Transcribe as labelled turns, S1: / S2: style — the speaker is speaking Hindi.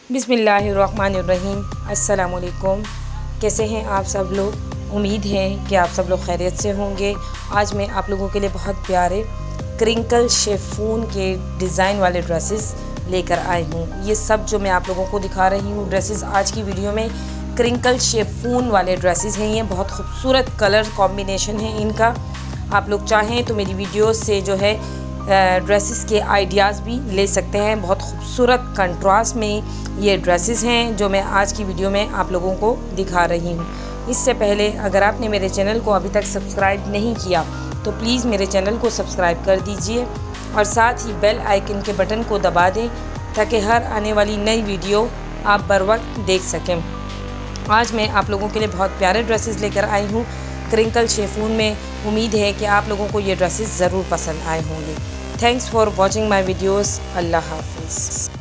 S1: बिस्मिल्लाहिर्रहमानिर्रहीम। अस्सलामुअलैकुम। कैसे हैं आप सब लोग? उम्मीद है कि आप सब लोग खैरियत से होंगे। आज मैं आप लोगों के लिए बहुत प्यारे क्रिंकल शिफॉन के डिज़ाइन वाले ड्रेसेस लेकर आई हूँ। ये सब जो मैं आप लोगों को दिखा रही हूँ ड्रेसेस आज की वीडियो में क्रिंकल शिफॉन वाले ड्रेसेस हैं। ये बहुत खूबसूरत कलर कॉम्बिनेशन है इनका। आप लोग चाहें तो मेरी वीडियो से जो है ड्रेसेस के आइडियाज़ भी ले सकते हैं। बहुत खूबसूरत कंट्रास्ट में ये ड्रेसेस हैं जो मैं आज की वीडियो में आप लोगों को दिखा रही हूँ। इससे पहले अगर आपने मेरे चैनल को अभी तक सब्सक्राइब नहीं किया तो प्लीज़ मेरे चैनल को सब्सक्राइब कर दीजिए और साथ ही बेल आइकन के बटन को दबा दें ताकि हर आने वाली नई वीडियो आप बर वक्त देख सकें। आज मैं आप लोगों के लिए बहुत प्यारे ड्रेसेस लेकर आई हूँ क्रिंकल शिफॉन में। उम्मीद है कि आप लोगों को ये ड्रेसेस ज़रूर पसंद आए होंगे। Thanks for watching my videos. अल्लाह हाफिज़।